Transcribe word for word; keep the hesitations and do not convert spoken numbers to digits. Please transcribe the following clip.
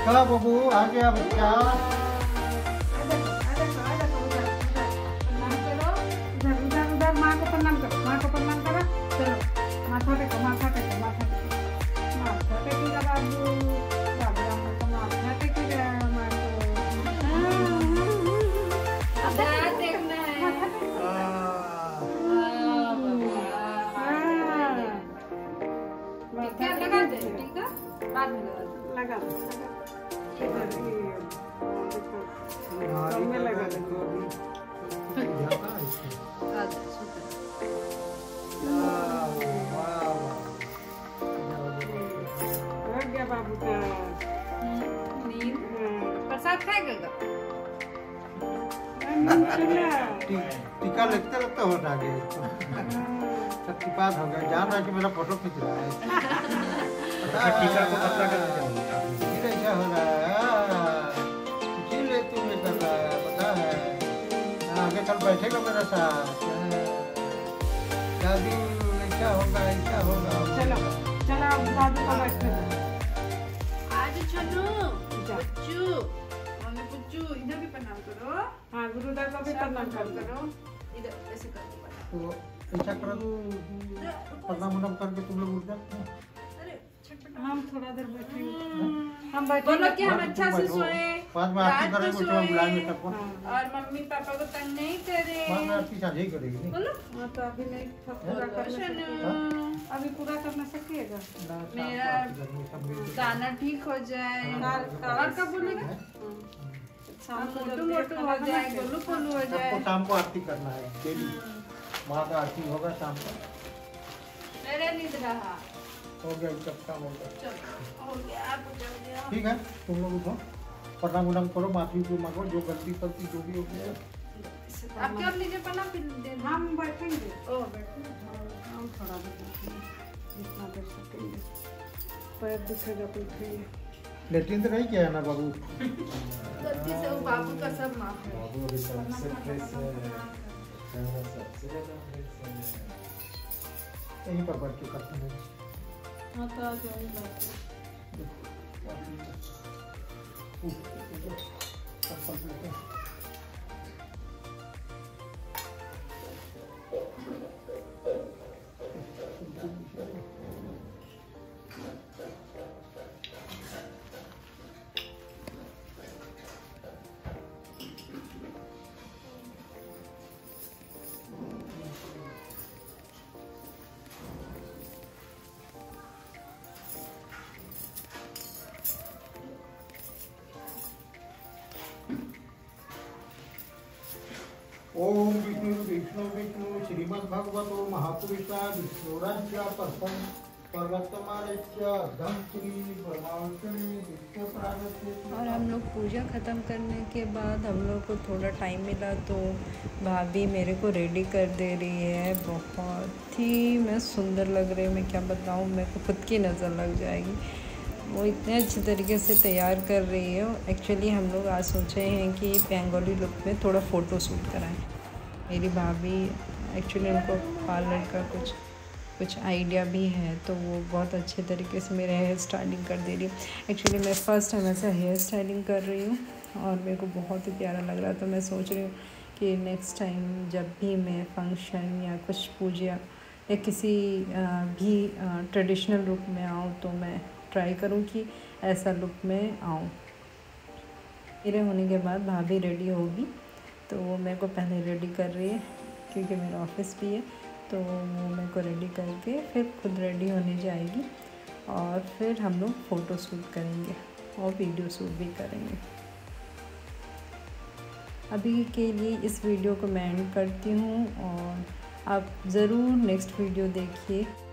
देखो बबू आ गया बच्चा। माँ को प्रणाम करो, माँ को प्रणाम करो। चलो माथा टेको, माथा टेको, माथा टेको, माथा टेकेगा बाबू, बाबू राम को माथा टेकेगा माँ को। अब दांत देखना है। टीका लगा दे, टीका बाद में लगा दे। लगा दो में लगा दो। बाबू का नींद प्रसाद खाएगा। टीका लगते लगते हो रहा है, सबके पास हो गया, जान रहा कि मेरा फोटो खींच रहा है। टीका को पतला कर देते हैं। ऐसा हो रहा है, इसीलिए तू ये कर रहा है, पता है। आगे कल बैठेगा मेरे साथ, दादी ऐसा होगा ऐसा होगा। चलो चलो अब दादू को बैठने दो। आज चलो बच्चू, मम्मी बच्चू इधर भी प्रणाम करो। हाँ गुरुदेव को भी प्रणाम करो। इधर ऐसे करो। तो ऐसा करो, प्रणाम उनाम करके तुम लोग उठ जाओ। अरे छटपट। हम थोड़ा देर बैठेंगे, हम बैठेंगे। बोलो कि हम अच्छा से सोए, बाद में आरती करेंगे, उसके बाद बुलाएंगे सबको। और मम्मी पापा को तंग नहीं करे। बाद में आरती साझी करेगी। बोलो हाँ तो अभी नहीं पूरा करना सकिएगा, अभी पूरा करना सकिएगा। मेरा गाना ठीक हो जाए। और कब बोलेगा? मोटू मोटू हो जाए, गोलू गोलू हो जाए। सबको शाम को आरती करना है डेली, माँ का आरती होगा शाम को। मेरे नींद रहा हो गया, सब काम हो गया। चलो हो गया, आप जल गया। ठीक है, तुम लोग उठो, प्रणाम उनाम करो, माफी को मांगो, जो गलती करती जो भी हो गया। आप क्या लीजिए पना फिर हम बैठेंगे। ओ बैठो। हम थोड़ा देर बैठेंगे, जितना देर सकेंगे। पैर दिखेगा तो उठेंगे। लेटिन तो नहीं किया है ना बाबू? गलती से वो बाबू का सब माफ है। बाबू अभी सबसे फ्रेश है, सबसे ज्यादा फ्रेश है। यहीं पर बैठ के करते हैं। हाँ तो आ जाओ बात। ओम विष्णु विष्णु विष्णु श्रीमद्भगवतो महापुरुषा विष्णुराज्य परम पर्वतमालस्य धम श्री परमावतनी विष्णु प्राणस्य। और हम लोग पूजा ख़त्म करने के बाद हम लोग को थोड़ा टाइम मिला तो भाभी मेरे को रेडी कर दे रही है। बहुत ही मैं सुंदर लग रही है, मैं क्या बताऊँ, मेरे को खुद की नज़र लग जाएगी। वो इतने अच्छे तरीके से तैयार कर रही है। एक्चुअली हम लोग आज सोचे हैं कि बेंगोली लुक में थोड़ा फ़ोटो शूट कराएं। मेरी भाभी एक्चुअली उनको पार्लर का कुछ कुछ आइडिया भी है, तो वो बहुत अच्छे तरीके से मेरे हेयर स्टाइलिंग कर दे रही है। एक्चुअली मैं फ़र्स्ट टाइम ऐसा हेयर स्टाइलिंग कर रही हूँ और मेरे को बहुत ही प्यारा लग रहा है। तो मैं सोच रही हूँ कि नेक्स्ट टाइम जब भी मैं फंक्शन या कुछ पूजा या किसी भी ट्रेडिशनल लुक में आऊँ तो मैं ट्राई करूँ कि ऐसा लुक में आऊँ। मेरे होने के बाद भाभी रेडी होगी, तो वो मेरे को पहले रेडी कर रही है क्योंकि मेरा ऑफिस भी है। तो वो मेरे को रेडी करके फिर खुद रेडी होने जाएगी और फिर हम लोग फ़ोटो शूट करेंगे और वीडियो शूट भी करेंगे। अभी के लिए इस वीडियो को मैं एंड करती हूँ और आप ज़रूर नेक्स्ट वीडियो देखिए।